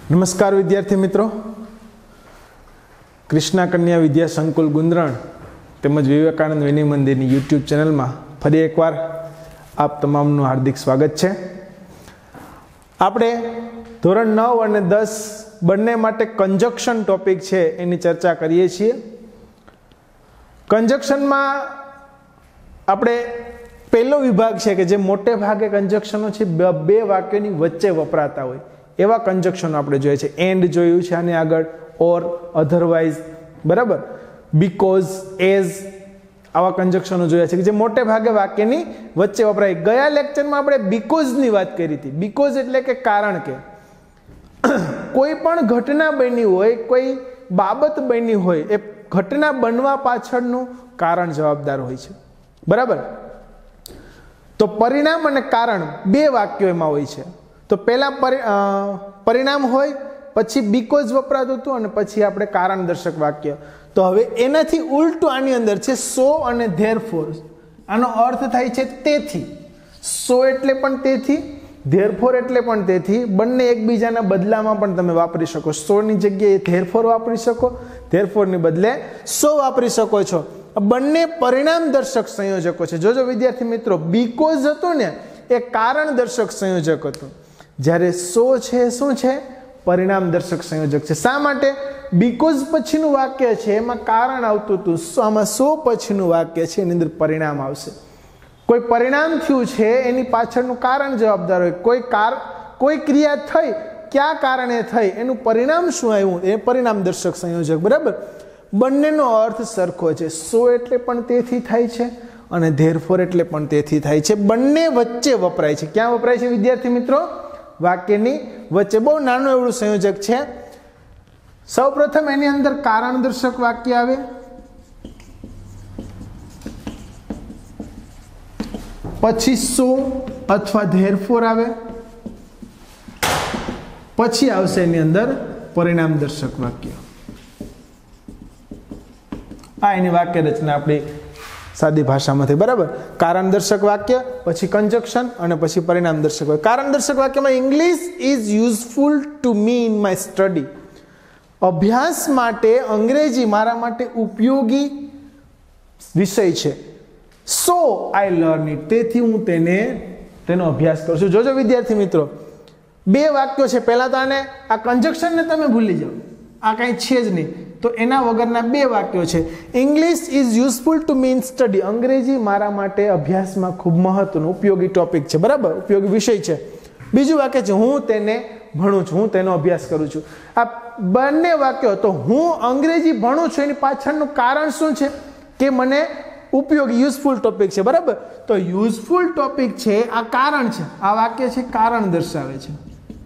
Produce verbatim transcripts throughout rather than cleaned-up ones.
નમસ્કાર વિદ્યાર્થી મિત્રો, કૃષ્ણા કન્યા વિદ્યા સંકુલ ગુંદરણ તેમજ વિવેકાનંદ વિનય મંદિરની યુટ્યુબ ચેનલમાં ફરી એકવાર આપ તમામનું હાર્દિક સ્વાગત છે. આપણે ધોરણ નવ અને દસ બંને માટે કંજક્શન ટોપિક છે એની ચર્ચા કરીએ છીએ. કંજક્શનમાં આપણે પહેલો વિભાગ છે કે જે મોટે ભાગે કંજક્શનો છે બે વાક્યોની વચ્ચે વપરાતા હોય એવા કંજક્શનો આપણે જોઈએ છે. એન્ડ જોયું છે આની આગળ, ઓર, અધરવાઇઝ, બરાબર, બીકોઝ, એઝ, આવા કંજક્શનો જોયા છે કે જે મોટે ભાગે વાક્યની વચ્ચે વપરાય. ગયા લેક્ચરમાં આપણે બીકોઝની વાત કરી હતી. બીકોઝ એટલે કે કારણ કે કોઈ પણ ઘટના બની હોય, કોઈ બાબત બની હોય, એ ઘટના બનવા પાછળનું કારણ જવાબદાર હોય છે, બરાબર. તો પરિણામ અને કારણ બે વાક્યો એમાં હોય છે. તો પહેલા પરિણામ હોય, પછી બીકોઝ વપરાતું હતું અને પછી આપણે કારણ દર્શક વાક્ય. તો હવે એનાથી ઉલટું આની અંદર છે સો અને ધેરફોર. આનો અર્થ થાય છે તેથી. સો એટલે પણ તેથી, ધેરફોર એટલે પણ તેથી. બંને એકબીજાના બદલામાં પણ તમે વાપરી શકો. સો ની જગ્યાએ ધેરફોર વાપરી શકો, ધેરફોરની બદલે સો વાપરી શકો છો. બંને પરિણામ દર્શક સંયોજકો છે. જોજો વિદ્યાર્થી મિત્રો, બીકોઝ હતું ને એ કારણ દર્શક સંયોજક હતું, જ્યારે સો છે શું છે? પરિણામ દર્શક સંયોજક છે. શા માટે? બીકોઝ પછીનું વાક્ય છે એમાં કારણ આવતું હતું, આમાં સો પછીનું વાક્ય છે એની અંદર પરિણામ આવશે. કોઈ પરિણામ થયું છે એની પાછળનું કારણ જવાબદાર હોય. કોઈ કાર કોઈ ક્રિયા થઈ, ક્યાં કારણે થઈ, એનું પરિણામ શું આવ્યું, એ પરિણામ દર્શક સંયોજક, બરાબર. બંનેનો અર્થ સરખો છે. સો એટલે પણ તેથી થાય છે અને ધેરફોર એટલે પણ તેથી થાય છે. બંને વચ્ચે વપરાય છે. ક્યાં વપરાય છે વિદ્યાર્થી મિત્રો? વાક્યની વચ્ચે. બહુ નાનું એવડું સંયોજક છે. સૌ પ્રથમ એની અંદર કારણ દર્શક વાક્ય આવે, પછી સો અથવા ધેરફોર આવે, પછી આવશે એની અંદર પરિણામ દર્શક વાક્ય. આ એની વાક્ય રચના આપણી સાદી ભાષામાંથી, બરાબર. કારણ દર્શક વાક્ય, પછી કંજક્શન અને પછી પરિણામ દર્શક વાક્ય. કારણ દર્શક વાક્યમાં English is useful to me in my study. અભ્યાસ માટે અંગ્રેજી મારા માટે ઉપયોગી વિષય છે. So I learn it. તેથી હું તેને તેનો અભ્યાસ કરું છું. જોજો વિદ્યાર્થી મિત્રો, બે વાક્યો છે. પહેલા તો આને આ કંજક્શનને તમે ભૂલી જાઓ, આ કાંઈ છે જ નહીં. તો એના વગરના બે વાક્યો છે. English is useful to me in study. અંગ્રેજી મારા માટે અભ્યાસમાં ખૂબ મહત્વનો ઉપયોગી ટોપિક છે, બરાબર, ઉપયોગી વિષય છે. બીજું વાક્ય છે હું તેને ભણું છું, હું તેનો અભ્યાસ કરું છું. આ બંને વાક્યો. તો હું અંગ્રેજી ભણું છું એની પાછળનું કારણ શું છે? કે મને ઉપયોગી યુઝફુલ ટોપિક છે, બરાબર. તો યુઝફુલ ટોપિક છે, આ કારણ છે. આ વાક્ય છે કારણ દર્શાવે છે.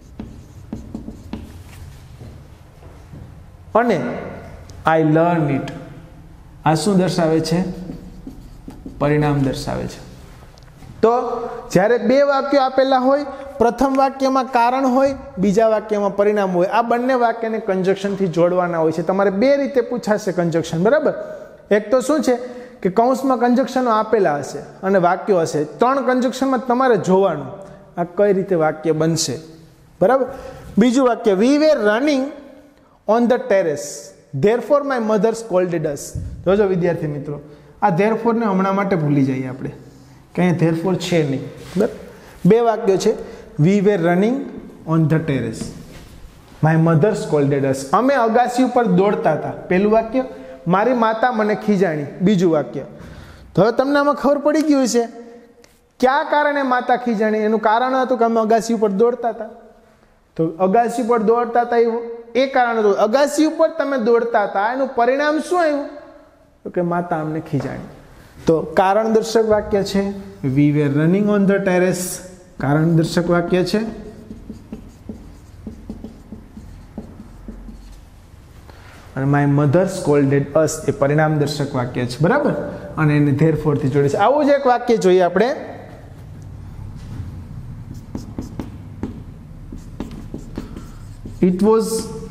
અને આઈ લર્ન ઇટ, આ શું દર્શાવે છે? પરિણામ દર્શાવે છે. તો જ્યારે બે વાક્યો આપેલા હોય, પ્રથમ વાક્યમાં કારણ હોય, બીજા વાક્યમાં પરિણામ હોય, આ બંને વાક્યને કંજક્શનથી જોડવાના હોય છે. તમારે બે રીતે પૂછાશે કંજક્શન, બરાબર. એક તો શું છે કે કૌંસમાં કંજક્શનો આપેલા હશે અને વાક્યો હશે. ત્રણ કંજક્શનમાં તમારે જોવાનું આ કઈ રીતે વાક્ય બનશે, બરાબર. બીજું વાક્ય, we were running on the terrace, therefore my mother scolded us. જોજો વિદ્યાર્થી મિત્રો, આ ધેરફોરને હમણાં માટે ભૂલી જઈએ આપણે, કંઈ ધેરફોર છે નહીં, બરાબર. બે વાક્યો છે, we were running on the terrace, my mother scolded us. અમે અગાસી ઉપર દોડતા હતા. પહેલું વાક્ય, મારી માતા મને ખીજાણી. બીજું વાક્ય. તો હવે તમને આમાં ખબર પડી ગયું છે કયા કારણે માતા ખીજાણી. એનું કારણ હતું કે અમે અગાસી ઉપર દોડતા હતા. તો અગાસી ઉપર દોડતા હતા એવું એ કારણ હતું. અગાસી ઉપર તમે દોડતા હતા, એનું પરિણામ શું આવ્યું? તો કે માતા અમને ખીજાણી. તો કારણ દર્શક વાક્ય છે we were running on the terrace, કારણ દર્શક વાક્ય છે. અને માય મધર સ્કોલ્ડેડ અસ એ પરિણામ દર્શક વાક્ય છે, બરાબર. અને એને ધેરફોર થી જોડે છે. આવું જ એક વાક્ય જોઈએ આપણે. It was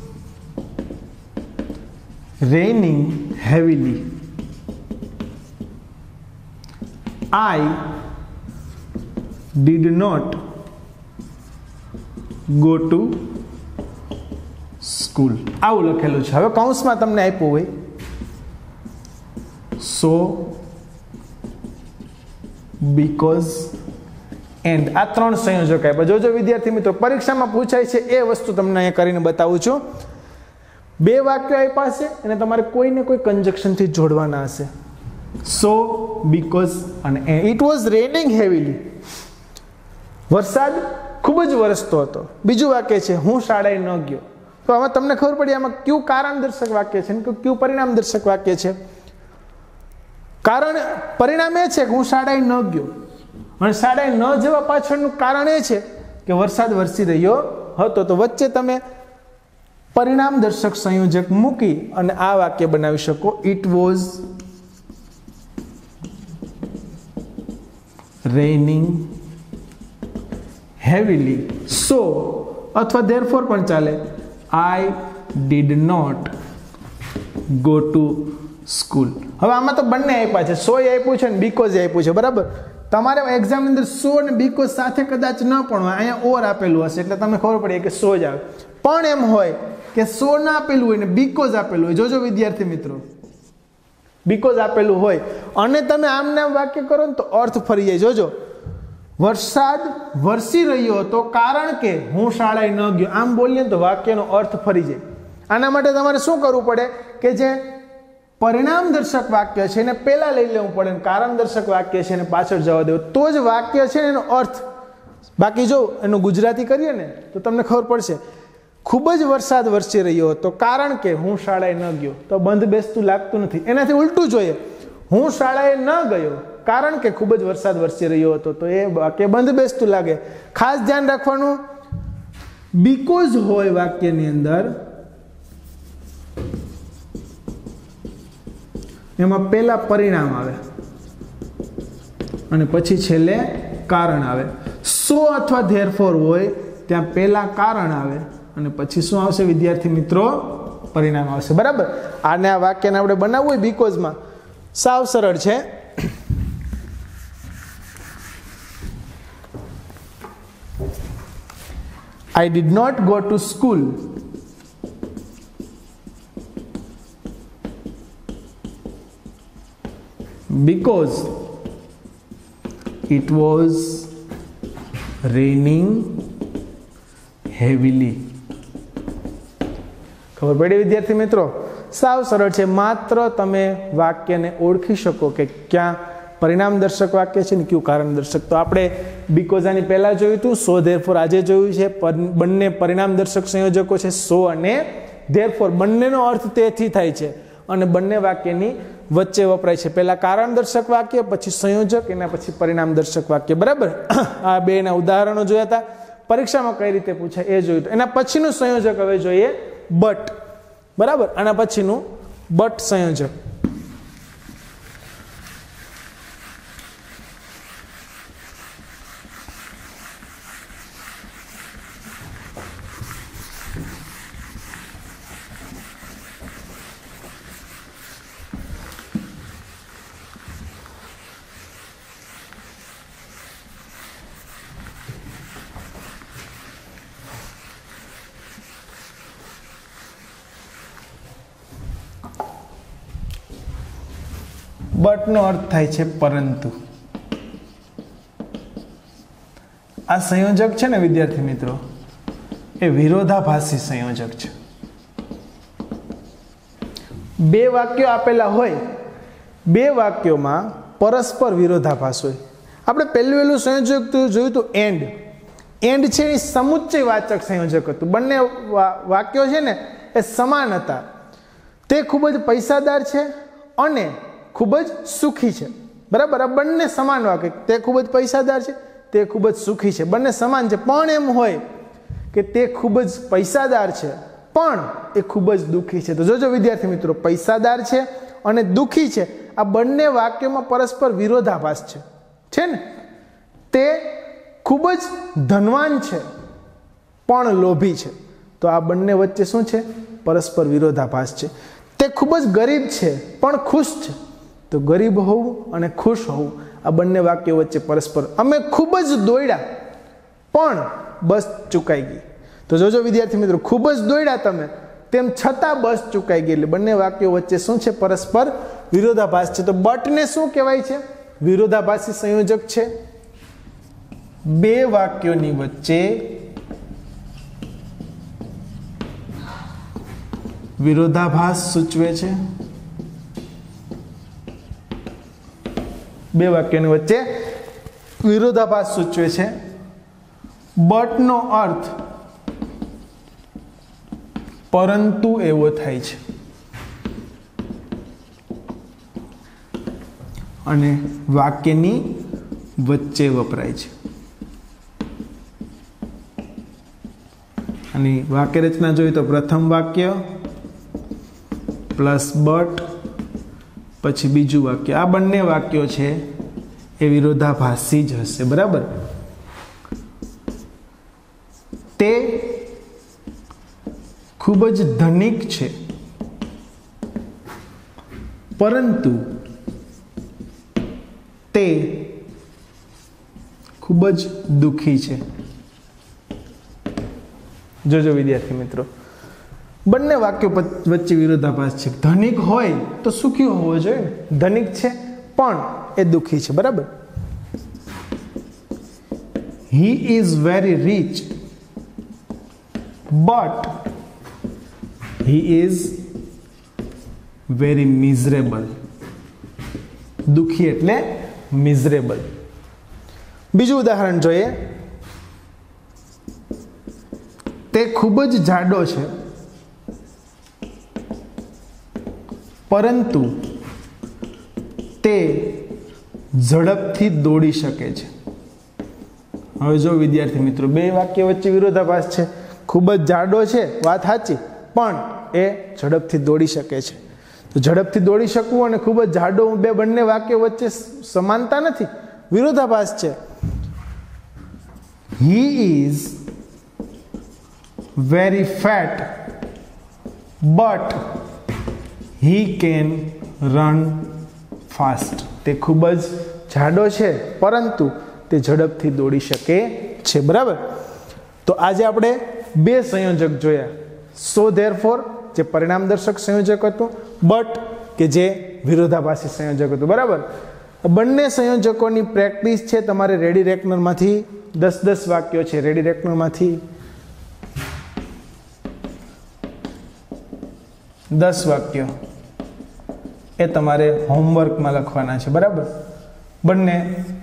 raining heavily. I did not go to school આવું લખેલું છે. હવે કૌંસમાં તમને આપ્યું હોય સો બીકોઝ એન્ડ, આ ત્રણ સંયોજક આપ્યા. જોજો વિદ્યાર્થી મિત્રો, પરીક્ષામાં પૂછાય છે એ વસ્તુ તમને અહીંયા કરીને બતાવું છું. બે વાક્યો આપ્યા છે અને તમારે કોઈને કોઈ કન્જક્શનથી જોડવાના હશે. સો બીકોઝ અને ઇટ વોઝ રેનિંગ હેવીલી, વરસાદ ખૂબ જ વરસતો હતો. બીજું વાક્ય છે હું શાળાએ ન ગયો. તો આમાં તમને ખબર પડી આમાં કયું કારણ દર્શક વાક્ય છે અને કયું પરિણામ દર્શક વાક્ય છે. કારણ પરિણામ એ છે કે હું શાળાએ ન ગયો અને શાળાએ ન જવા પાછળનું કારણ એ છે કે વરસાદ વરસી રહ્યો હતો. તો વચ્ચે તમે પરિણામ દર્શક સંયોજક મૂકી અને આ વાક્ય બનાવી શકો. It was raining heavily so, અથવા ધેરફોર પણ ચાલે. I did not go to school. હવે આમાં તો બંને આપ્યા છે, સો આપ્યું છે ને બીકોઝ આપ્યું છે. બરાબર, તમારે એક્ઝામ અંદર સો અને બીકોઝ સાથે કદાચ ન પણ હોય, અહીંયા ઓર આપેલું હશે એટલે તમને ખબર પડી કે સો જ આવે. પણ એમ હોય કે સો ના આપેલું હોય ને બીકોઝ આપેલું હોય, જોજો વિદ્યાર્થી મિત્રો, બીકોઝ આપેલું હોય અને તમે આમ નામ વાક્ય કરો ને તો અર્થ ફરી જાય. જોજો, વરસાદ વરસી રહ્યો હતો કારણ કે હું શાળાએ ન ગયો, આમ બોલીએ તો વાક્યનો અર્થ ફરી જાય. આના માટે તમારે શું કરવું પડે કે જે પરિણામ દર્શક વાક્ય છે એને પહેલા લઈ લેવું પડે, કારણ દર્શક વાક્ય છે એને પાછળ જવા દેવું, તો જ વાક્ય છે એનો અર્થ. બાકી જો એનું ગુજરાતી કરીએ ને તો તમને ખબર પડશે. ખૂબ જ વરસાદ વરસી રહ્યો હતો કારણ કે હું શાળાએ ન ગયો, તો બંધ બેસતું લાગતું નથી. એનાથી ઉલટું જોઈએ, હું શાળાએ ન ગયો કારણ કે ખૂબ જ વરસાદ વરસી રહ્યો હતો, તો એ વાક્ય બંધ બેસતું લાગે. ખાસ ધ્યાન રાખવાનું, બીકોઝ હોય વાક્યની અંદર એમાં પહેલા પરિણામ આવે અને પછી છેલ્લે કારણ આવે. સો અથવા ધેરફોર હોય ત્યાં પહેલા કારણ આવે અને પછી શું આવશે વિદ્યાર્થી મિત્રો? પરિણામ આવશે. બરાબર, આને આ વાક્યને આપણે બનાવવું હોય બીકોઝમાં, સાવ સરળ છે. I did not go to school because it was raining heavily. ખબર પડી વિદ્યાર્થી મિત્રો? સાવ સરળ છે. માત્ર તમે વાક્યને ઓળખી શકો કે ક્યાં પરિણામ દર્શક વાક્ય છે ને કયું કારણ દર્શક. તો આપણે બીકોઝ આની પહેલા જોયું હતું, સો ધેરફોર આજે જોયું છે. બંને પરિણામ દર્શક સંયોજકો છે, સો અને ધેરફોર. બંનેનો અર્થ તેથી થાય છે અને બંને વાક્યની વચ્ચે વપરાય છે. પહેલા કારણ દર્શક વાક્ય, પછી સંયોજક, એના પછી પરિણામ દર્શક વાક્ય. બરાબર, આ બે ના ઉદાહરણો જોયા હતા. પરીક્ષામાં કઈ રીતે પૂછાય એ જોયું. એના પછીનું સંયોજક હવે જોઈએ બટ. બરાબર, આના પછીનું બટ સંયોજક. બટ નો અર્થ થાય છે પરંતુ. આ સંયોજક છે ને વિદ્યાર્થી મિત્રો, એ વિરોધાભાસી સંયોજક છે. બે વાક્યો આપેલા હોય, બે વાક્યોમાં પરસ્પર વિરોધાભાસ હોય. આપણે પહેલું પહેલું સંયોજક જોયું હતું એન્ડ. એન્ડ છે એ સમુચ્ચય વાચક સંયોજક હતું. બંને વાક્યો છે ને એ સમાન હતા. તે ખૂબ જ પૈસાદાર છે અને ખૂબ જ સુખી છે. બરાબર, આ બંને સમાન વાક્ય. તે ખૂબ જ પૈસાદાર છે, તે ખૂબ જ સુખી છે. બંને સમાન છે. પણ એમ હોય કે તે ખૂબ જ પૈસાદાર છે પણ એ ખૂબ જ દુઃખી છે. તો જોજો વિદ્યાર્થી મિત્રો, પૈસાદાર છે અને દુઃખી છે, આ બંને વાક્યોમાં પરસ્પર વિરોધાભાસ છે. છે ને? તે ખૂબ જ ધનવાન છે પણ લોભી છે. તો આ બંને વચ્ચે શું છે? પરસ્પર વિરોધાભાસ છે. તે ખૂબ જ ગરીબ છે પણ ખુશ છે. તો ગરીબ હોવું અને ખુશ હોવું, આ બંને વાક્યો વચ્ચે પરસ્પર. અમે ખૂબ જ દોડ્યા પણ બસ ચૂકાઈ ગઈ. તો તો જોજો વિદ્યાર્થી મિત્રો, ખૂબ જ દોડ્યા તમે, તેમ છતાં બસ ચૂકાઈ ગઈ. એટલે બંને વાક્યો વચ્ચે શું છે? પરસ્પર વિરોધાભાસ છે. તો બટને શું કહેવાય છે? વિરોધાભાસી સંયોજક છે. બે વાક્યોની વચ્ચે વિરોધાભાસ સૂચવે છે. બે વાક્યોની વચ્ચે વિરોધાભાસ સૂચવે છે. બટનો અર્થ પરંતુ એવો થાય છે, અને વાક્યની વચ્ચે વપરાય છે. અને વાક્ય રચના જોઈએ તો પ્રથમ વાક્ય પ્લસ બટ, પછી બીજું વાક્ય. આ બંને વાક્યો છે એ વિરોધાભાસી જ હશે. બરાબર. તે ખૂબ જ ધનિક છે, પરંતુ તે ખૂબ જ દુઃખી છે. જોજો વિદ્યાર્થી મિત્રો, બંને વાક્યો વચ્ચે વિરોધાભાસ છે. ધનિક હોય તો સુખી હોવો જોઈએ. ધનિક છે પણ એ દુઃખી છે. બરાબર. He is very rich, but he is very miserable. દુઃખી એટલે મિઝરેબલ. બીજું ઉદાહરણ જોઈએ. તે ખૂબ જ જાડો છે, પરંતુ તે ઝડપથી દોડી શકે છે. હવે જો વિદ્યાર્થી મિત્રો, બે વાક્ય વચ્ચે વિરોધાભાસ છે. ખૂબ જ જાડો છે, વાત સાચી, પણ એ ઝડપથી દોડી શકે છે. તો ઝડપથી દોડી શકવું અને ખૂબ જ જાડો, બે બંને વાક્યો વચ્ચે સમાનતા નથી, વિરોધાભાસ છે. He is very fat, but he can run fast. તે ખૂબ જ જાડો છે, પરંતુ તે ઝડપથી દોડી શકે છે. બરાબર. તો આજે આપણે બે સંયોજક જોયા. સો ધેરફોર જે પરિણામદર્શક સંયોજક હતું, બટ કે જે વિરોધાભાસી સંયોજક હતું. બરાબર. બંને સંયોજકોની પ્રેક્ટિસ છે તમારે રેડી રેકનરમાંથી દસ દસ વાક્યો છે. રેડી રેકનરમાંથી દસ વાક્યો એ તમારે હોમવર્કમાં લખવાના છે. બરાબર. બંને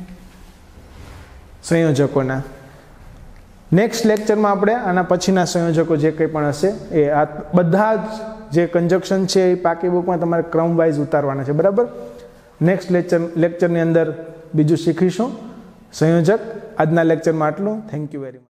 સંયોજકોના. નેક્સ્ટ લેક્ચરમાં આપણે આના પછીના સંયોજકો જે કંઈ પણ હશે એ આ બધા જ જે કન્જક્શન છે એ પાકી બુકમાં તમારે ક્રમ વાઇઝ ઉતારવાના છે. બરાબર. નેક્સ્ટ લેક્ચર લેક્ચરની અંદર બીજું શીખીશું સંયોજક. આજના લેક્ચરમાં આટલું. Thank you very much.